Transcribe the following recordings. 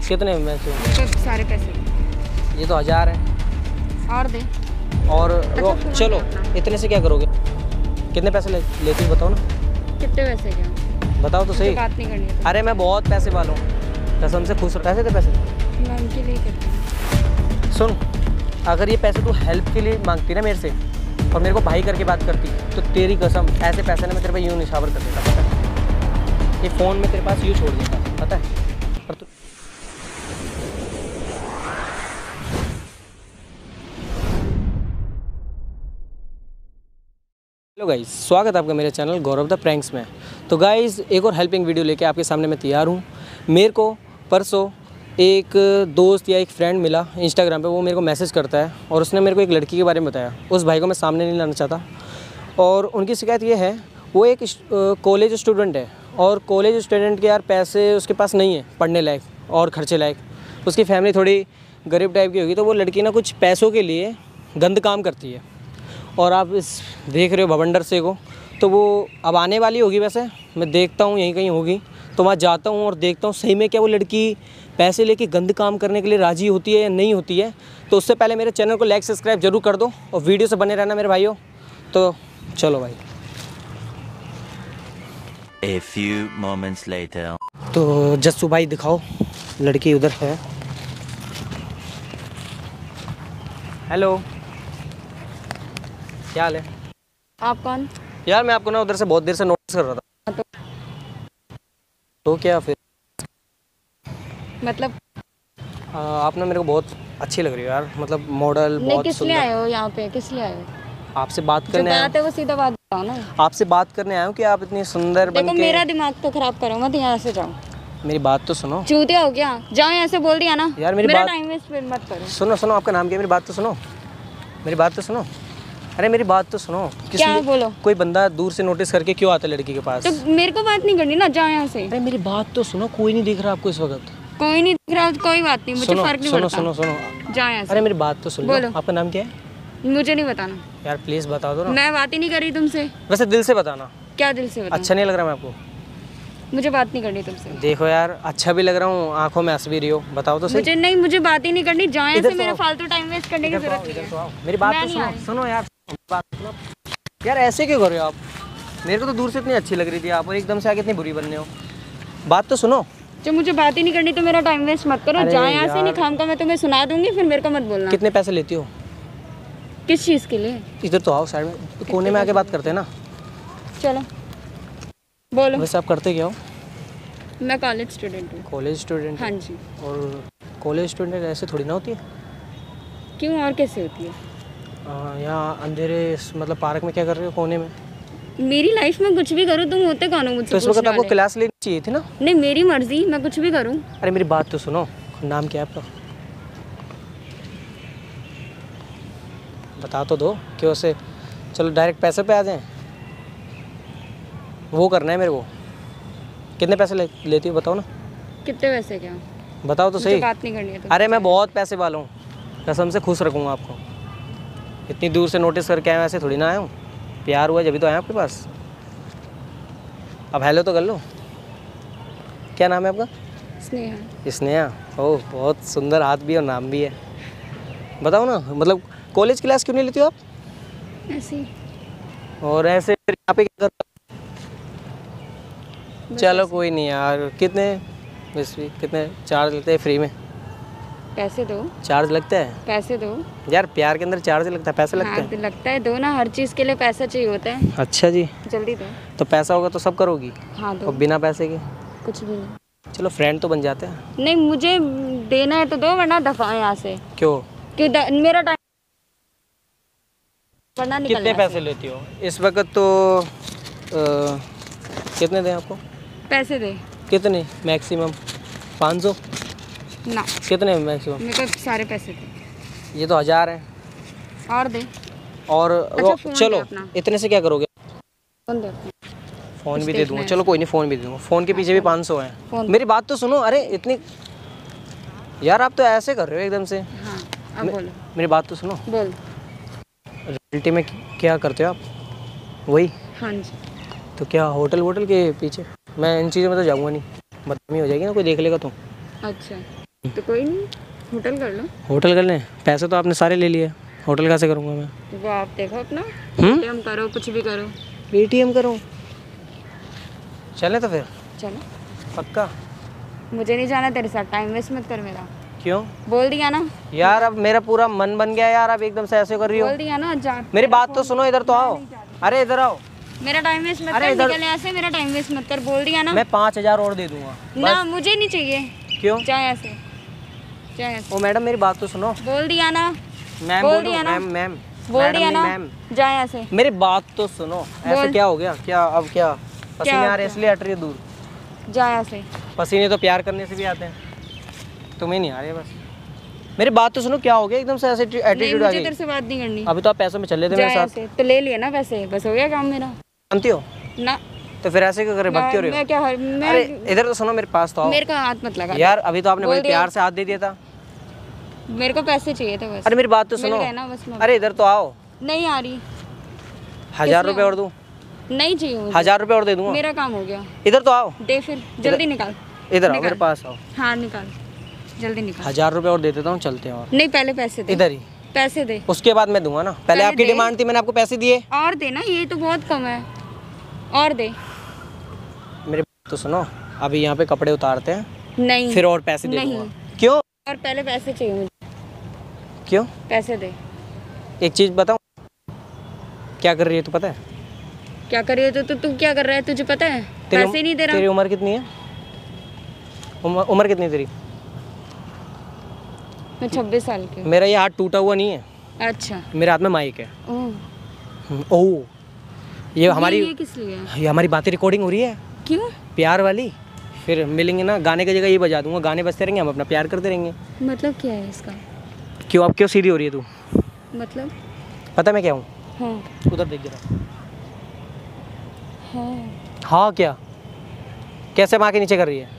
कितने मैक्सिमम? तो सारे पैसे ये तो 1000 है। और दे। और अच्छा, चलो इतने से क्या करोगे? कितने पैसे लेती हो बताओ ना। कितने पैसे क्या? बताओ तो सही। बात नहीं करनी है। अरे मैं बहुत पैसे वाला हूँ, कसम से खुश। पैसे थे पैसे। मैं उनके लिए करती हूँ। सुन, अगर ये पैसे तू हेल्प के लिए मांगती ना मेरे से और मेरे को भाई करके बात करती, तो तेरी कसम ऐसे पैसे ना मैं तेरे पे यूँ निशावर कर देता, पता है? ये फ़ोन में तेरे पास यूँ छोड़ देता, पता है? पर तू हेलो गाइस, स्वागत है आपका मेरे चैनल गौरव द प्रैंक्स में। तो गाइस, एक और हेल्पिंग वीडियो लेके आपके सामने मैं तैयार हूँ। मेरे को परसों एक दोस्त या एक फ्रेंड मिला इंस्टाग्राम पे, वो मेरे को मैसेज करता है और उसने मेरे को एक लड़की के बारे में बताया। उस भाई को मैं सामने नहीं लाना चाहता और उनकी शिकायत ये है, वो एक कॉलेज स्टूडेंट है और कॉलेज स्टूडेंट के यार पैसे उसके पास नहीं है पढ़ने लायक और खर्चे लायक। उसकी फैमिली थोड़ी गरीब टाइप की होगी, तो वो लड़की ना कुछ पैसों के लिए गंद काम करती है। और आप इस देख रहे हो भवंडर से को, तो वो अब आने वाली होगी। वैसे मैं देखता हूँ यहीं कहीं होगी, तो वहाँ जाता हूँ और देखता हूँ सही में क्या वो लड़की पैसे लेके गंद काम करने के लिए राज़ी होती है या नहीं होती है। तो उससे पहले मेरे चैनल को लाइक सब्सक्राइब जरूर कर दो और वीडियो से बने रहना मेरे भाइयों। तो चलो भाई। A few moments later. तो जस्सू भाई दिखाओ, लड़की उधर है। हेलो, क्या हाल है? आप कौन? यार मैं आपको ना उधर से बहुत देर से नोटिस कर रहा था। तो क्या फिर मतलब आप ना मेरे को बहुत अच्छी लग रही हो यार, मतलब मॉडल नहीं, बहुत किस लिए सुंदर। आए हो यहाँ पे? किस लिए आए हो? आपसे बात जो करने आया बात है वो सीधा बात बताओ ना। हूँ। आपसे बात करने आया हूँ कि आप इतनी सुंदर देखो, बन के। मेरा दिमाग तो खराब करो मत, यहाँ से जाओ। मेरी बात तो सुनो। चूतिया हो क्या? जाओ यहाँ से, बोल दिया ना यार मेरी मेरा बात टाइम वेस्ट मत करो। सुनो सुनो, आपका नाम क्या है? मेरी बात तो सुनो, मेरी बात तो सुनो। अरे मेरी बात तो सुनो। क्या बोलो? कोई बंदा दूर से नोटिस करके क्यों आता है लड़की के पास? तो मेरे को बात नहीं करनी ना, जाओ यहाँ से। अरे मेरी बात तो सुनो, कोई नहीं दिख रहा आपको इस वक्त। कोई नहीं दिख रहा, कोई बात नहीं, मुझे सुनो फर्क नहीं सुनो पड़ता। सुनो सुनो। जाओ यहाँ से। अरे मेरी बात तो सुन लो। बोलो। आपका नाम क्या है? मुझे नहीं बताना यार प्लीज़ बता दो ना। मैं बात ही नहीं कर रही तुमसे। वैसे दिल से बताना। क्या दिल से बताऊं? अच्छा नहीं लग रहा मैं आपको? मुझे बात नहीं करनी तुमसे। देखो यार, अच्छा भी लग रहा हूँ, आंखों में हंस भी रही हो, बताओ तो सही। मुझे नहीं, मुझे बात ही नहीं करनी। जाओ यहाँ इधर से, तो मेरा आओ। फालतू टाइम वेस्ट करने की इधर तो आओ, जरूरत इधर नहीं तो है। आओ। मेरी बात मैं तो नहीं सुनो। आई। सुनो यार, बात सुनो। यार ऐसे क्यों कर रहे हो आप? मेरे को तो दूर से इतनी अच्छी लग रही थी आप, और एकदम से आके इतनी बुरी बन रहे हो। बात तो सुनो। जब मुझे बात ही नहीं करनी तो मेरा टाइम वेस्ट मत करो। अरे जाओ यहाँ से, यार। नहीं खाम का मैं तुम्हें सुना दूंगी, फिर मेरे को मत बोलना। कितने पैसे लेती हो? किस चीज़ के लिए? इधर तो आओ, साइड में कोने में आके बात करते हैं ना। चलो बोलो। वैसे आप करते क्या हो? मैं कॉलेज स्टूडेंट हूँ। College student? हाँ जी। और कॉलेज स्टूडेंट ऐसे थोड़ी ना होती है। क्यों, और कैसे होती है? यहाँ अंधेरे मतलब पार्क में क्या कर रहे हो कोने में? मेरी लाइफ में कुछ भी करूँ, तुम होते कौन हो मुझसे तो इस वक्त पूछने आपको वाले? क्लास लेनी चाहिए थी ना। नहीं, मेरी मर्जी, मैं कुछ भी करूँ। अरे मेरी बात तो सुनो, नाम क्या है आपका? बता तो दो क्यों से। चलो डायरेक्ट पैसे पे आ जाएं, वो करना है मेरे को। कितने पैसे लेती हो बताओ ना। कितने पैसे क्या? बताओ तो मुझे सही। बात नहीं करनी है। अरे मैं बहुत पैसे वाला हूँ, कसम से खुश रखूँगा आपको। इतनी दूर से नोटिस करके आया, वैसे थोड़ी ना आया हूँ। प्यार हुआ जब तो आया आपके पास। अब हेलो तो कर लो। क्या नाम है आपका? स्नेहा। स्नेहा? ओह बहुत सुंदर, हाथ भी और नाम भी है। बताओ ना, मतलब कॉलेज क्लास क्यों नहीं लेती हो आप? ऐसी और ऐसे फिर यहाँ पे क्या कर? बस चलो ऐसे। कोई नहीं यार। कितने कितने चार्ज लगते हैं फ्री में? पैसे दो। चार्ज लगता है? पैसे दो। यार प्यार के अंदर चार्ज लगता है, पैसे लगते हाँ, हैं? तो लगता है, दो ना, हर चीज़ के लिए पैसा चाहिए होता है। अच्छा जी। जल्दी दो। तो पैसा होगा तो सब करोगी, हाँ और दो। बिना पैसे के? कुछ भी नहीं। चलो फ्रेंड तो बन जाते हैं। नहीं, मुझे देना है तो दो, वरना दफा यहाँ से। क्यों? मेरा टाइम वरना निकलना कितने से। पैसे लेती हो इस वक्त? तो कितने दें आपको? पैसे दे। कितने मैक्सिमम? 500? ना, कितने मैक्सिमम? मेरे को सारे पैसे दे। ये तो 1000 है। और दे। और अच्छा, फोन चलो दे अपना। इतने से क्या करोगे? फोन दे अपना। फ़ोन कुछ भी दे देखना दूँगा। है चलो कोई नहीं, फ़ोन भी दे दूँगा। फ़ोन के पीछे भी 500 है। फोन। मेरी बात तो सुनो। अरे इतनी यार, आप तो ऐसे कर रहे हो एकदम से। हाँ, अब बोलो। मेरी बात तो सुनो। बोल। रियलिटी में क्या करते हो आप? वही हाँ जी। तो क्या होटल वोटल के पीछे? मैं इन चीज़ों में तो जाऊँगा नहीं, बदनामी हो जाएगी ना, कोई देख लेगा तो। अच्छा, तो कोई नहीं, होटल कर लो। होटल कर लें? पैसे तो आपने सारे ले लिए, होटल कैसे करूँगा मैं? वो आप देखो अपना, पेटीएम करो, कुछ भी करो। पेटीएम करूँ? चले तो फिर। चलो। पक्का? मुझे नहीं जाना तेरे साथ, टाइम वेस्ट मत कर मेरा। क्यों? बोल दिया ना यार अब मेरा पूरा मन बन गया यार, अब एकदम से ऐसे कर रही हो। बोल दिया ना, जा। मेरी बात तो सुनो, इधर तो आओ। अरे इधर आओ। मेरा टाइम वेस्ट मत अरे कर, इधर- निकल यहाँ से, मेरा टाइम वेस्ट मत कर। बोल दिया ना। मैं 5,000 और दे दूंगा। ना मुझे नहीं चाहिए। क्यों? जा यहाँ से, जा यहाँ से। ओ मैडम मेरी बात तो सुनो। बोल दिया ना, मैम बोल बोलो, दिया ना। मैम मैम बोल मैडम दिया नहीं, ना, मैम जा यहाँ से। मेरी बात तो सुनो। ऐसे बोल। क्या हो गया? क्या अब क्या पसीने आ रहे क्या? इसलिए हट रही है दूर? जा यहाँ से। पसीने तो प्यार करने से भी आते हैं, तुम्हें नहीं आ रहे बस। मेरी बात तो सुनो, क्या हो गया एकदम से ऐसे नहीं, एटीट्यूड आ मुझे गई? तेरे से बात नहीं करनी। अभी तो आप पैसों में चले थे जा मेरे यहाँ साथ, से। तो ले लिया ना पैसे, बस हो गया काम मेरा। जानती हो? ना तो फिर ऐसे क्यों करे, भग क्यों रहे मैं हो? क्या मैं अरे इधर तो सुनो, मेरे पास तो आओ मेरे को हाथ मत लगा। यार। अभी तो आपने बोल बड़े दिया। प्यार से हाथ दे दिया था। मेरे को पैसे चाहिए थे बस। अरे मेरी बात तो मिल सुनो। गए ना बस। मैं अरे इधर तो आओ। नहीं आ रही। 1,000 रुपये और दूं? नहीं चाहिए मुझे। 1,000 रुपये और दे दूंगा। मेरा काम हो गया। इधर तो आओ, दे फिर, जल्दी निकाल। इधर आओ, निकाल। मेरे पास आओ। हाँ निकाल, जल्दी निकाल। 1,000 रुपये और दे देता हूँ, चलते हैं। और नहीं, पहले पैसे दे। इधर ही, पैसे दे। उसके बाद मैं दूंगा ना। पहले पहले आपकी दे। डिमांड थी, मैंने आपको पैसे दिए। और दे ना, ये तो बहुत कम है। और दे। मेरी बात तो सुनो, अभी यहाँ पे कपड़े उतारते हैं, नहीं फिर और पैसे दे नहीं। दूंगा। क्यों? और पहले पैसे चाहिए मुझे। क्यों? पैसे दे। एक चीज़ बताऊँ, क्या कर रही है तू पता है? क्या कर रही है तू क्या कर रहा है, तुझे पता है? पैसे नहीं दे तेरी रहा। उम्र कितनी है? उम्र कितनी है तेरी? मैं 26 साल की हूँ। मेरा ये हाथ टूटा हुआ नहीं है, अच्छा। मेरे हाथ में माइक है। ओह, ओह, ये हमारी ये किस लिए है? ये हमारी बातें रिकॉर्डिंग हो रही है, क्यों? प्यार वाली। फिर मिलेंगे ना, गाने की जगह ये बजा दूंगा, गाने बजते रहेंगे, हम अपना प्यार करते रहेंगे। मतलब क्या है इसका? क्यों, अब क्यों सीधी हो रही है तू? मतलब? पता मैं क्या हूँ? हाँ उधर देख जरा। हाँ। हाँ क्या? कैसे माँ के नीचे कर रही है?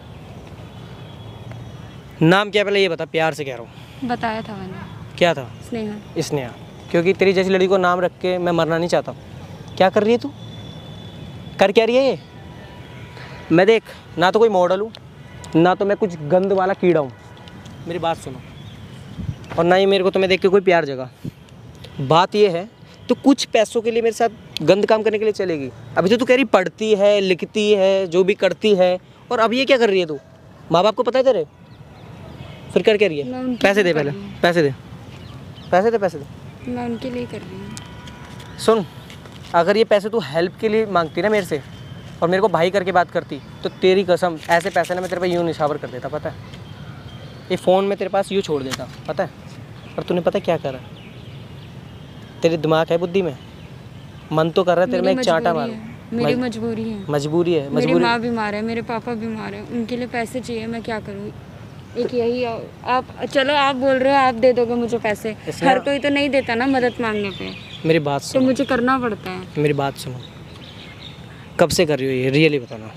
नाम क्या पहले ये बता, प्यार से कह रहा हूँ। बताया था मैंने। क्या था? स्नेहा। स्नेहा। क्योंकि तेरी जैसी लड़की को नाम रख के मैं मरना नहीं चाहता। क्या कर रही है तू? कर क्या रही है ये? मैं देख, ना तो कोई मॉडल हूँ, ना तो मैं कुछ गंद वाला कीड़ा हूँ। मेरी बात सुनो, और ना ही मेरे को तुम्हें देख के कोई प्यार जगा। बात ये है, तो कुछ पैसों के लिए मेरे साथ गंद काम करने के लिए चलेगी? अभी तो तू कह रही पढ़ती है, लिखती है, जो भी करती है, और अब ये क्या कर रही है तू? माँ बाप को पता है तेरे? फिर कर क्या रही मैं है? उनके पैसे लिए दे, कर पहले रही हूँ। पैसे दे, पैसे दे, पैसे दे। मैं उनके लिए कर रही हूँ। सुन, अगर ये पैसे तू हेल्प के लिए मांगती ना मेरे से, और मेरे को भाई करके बात करती, तो तेरी कसम ऐसे पैसे ना मैं तेरे पे यूँ निछावर कर देता, पता है? ये फ़ोन में तेरे पास यूँ छोड़ देता, पता है? और तूने पता क्या करा? तेरे दिमाग है, बुद्धि में मन तो कर रहा है तेरे में एक चांटा मारूं। मेरी मजबूरी है। मजबूरी है, मेरी मजबूरी। माँ बीमार है, मेरे पापा बीमार है, उनके लिए पैसे चाहिए। मैं क्या करूँ? एक यही आप चलो, आप बोल रहे हो आप दे दोगे मुझे पैसे। हर कोई तो नहीं देता ना मदद मांगने पे, मेरी बात तो सुनो, मुझे करना पड़ता है। मेरी बात सुनो। कब से कर रही हो ये, रियली बताना?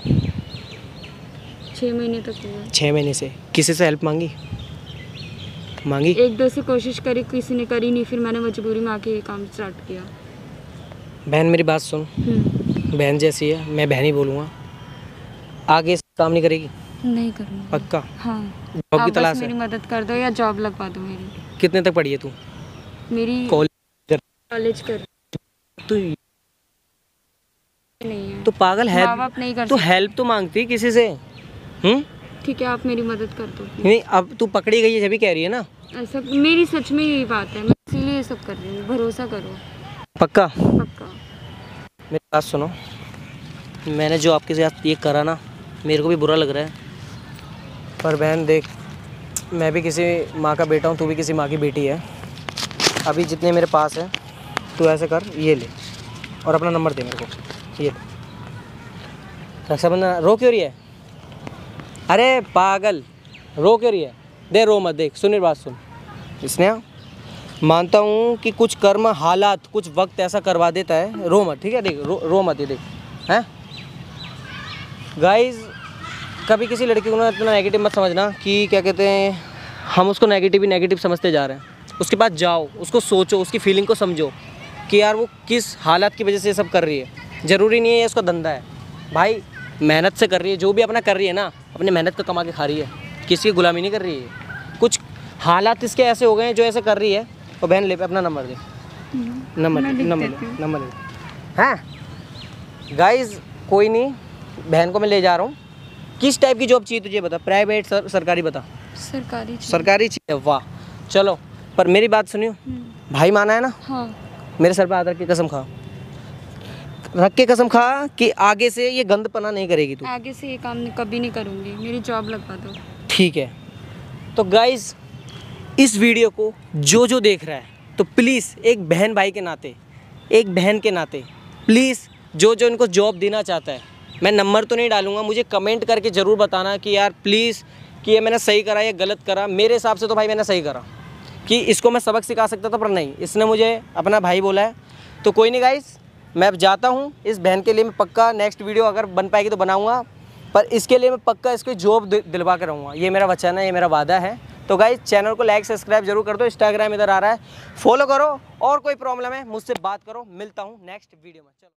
6 महीने तक हुआ। 6 महीने से? किसी से हेल्प मांगी? मांगी? 1-2 से कोशिश करी, किसी ने करी नहीं, फिर मैंने मजबूरी में आके ये काम स्टार्ट किया। बहन मेरी बात सुन, बहन जैसी है, मैं बहन ही बोलूँगा। आगे काम नहीं करेगी? नहीं करूँगी। पक्का? हाँ। जॉब आप की बस तलाश है? मेरी मदद कर दो या जॉब लगवा दो मेरी। कितने तक पढ़ी है तू? मेरी कॉलेज? कॉलेज कर तू नहीं है। तो पागल है, माँ बाप नहीं कर तू सकते। हेल्प तो मांगती है किसी से। ठीक है, आप मेरी मदद कर दो please। नहीं, अब तू पकड़ी गई है जब भी कह रही है ना। ऐसा मेरी सच में यही बात है, मैं इसीलिए ये सब कर रही हूँ। भरोसा करो। पक्का? पक्का। मेरी बात सुनो, मैंने जो आपके साथ ये करा ना, मेरे को भी बुरा लग रहा है, पर बहन देख, मैं भी किसी माँ का बेटा हूँ, तू भी किसी माँ की बेटी है। अभी जितने मेरे पास है, तू ऐसे कर, ये ले, और अपना नंबर दे मेरे को, ये रक्षाबंधन। रो क्यों रही है? अरे पागल, रो क्यों रही है? दे, रो मत। देख सुन मेरी बात सुन, स्नेहा, मानता हूँ कि कुछ कर्म, हालात, कुछ वक्त ऐसा करवा देता है, रो मत, ठीक है? देख रो मत, ये देख हैं गाइस, कभी किसी लड़की को ना इतना नेगेटिव मत समझना कि क्या कहते हैं, हम उसको नेगेटिव ही नेगेटिव समझते जा रहे हैं। उसके पास जाओ, उसको सोचो, उसकी फीलिंग को समझो कि यार वो किस हालात की वजह से ये सब कर रही है। ज़रूरी नहीं है ये उसका धंधा है भाई, मेहनत से कर रही है, जो भी अपना कर रही है ना, अपने मेहनत का कमा के खा रही है, किसी की गुलामी नहीं कर रही है। हालात इसके ऐसे हो गए हैं जो ऐसे कर रही है। तो बहन ले पे अपना नंबर दे, नंबर दे। हाँ गाइज कोई नहीं, बहन को मैं ले जा रहा हूँ। किस टाइप की जॉब चाहिए तुझे बता, प्राइवेट सरकारी बता। सरकारी चाहिए, वाह चलो। पर मेरी बात सुनियो, भाई माना है ना? हाँ। मेरे सर पे हाथ रख के कसम खा, रख के कसम खा कि आगे से ये गंदपना नहीं करेगी तू। आगे से ये काम कभी नहीं करूँगी, मेरी जॉब लगवा दो। ठीक है। तो गाइज इस वीडियो को जो देख रहा है तो प्लीज़ एक बहन भाई के नाते, एक बहन के नाते प्लीज़ जो इनको जॉब देना चाहता है, मैं नंबर तो नहीं डालूंगा, मुझे कमेंट करके ज़रूर बताना कि यार प्लीज़ कि ये मैंने सही करा या गलत करा। मेरे हिसाब से तो भाई मैंने सही करा, कि इसको मैं सबक सिखा सकता था पर नहीं, इसने मुझे अपना भाई बोला है। तो कोई नहीं गाइस, मैं अब जाता हूँ। इस बहन के लिए मैं पक्का नेक्स्ट वीडियो अगर बन पाएगी तो बनाऊँगा, पर इसके लिए मैं पक्का इसको जॉब दिलवा कर रहूँगा। ये मेरा वचन है, ये मेरा वादा है। तो गाइस चैनल को लाइक सब्सक्राइब जरूर कर दो, इंस्टाग्राम इधर आ रहा है, फॉलो करो, और कोई प्रॉब्लम है मुझसे बात करो। मिलता हूँ नेक्स्ट वीडियो में। चलो।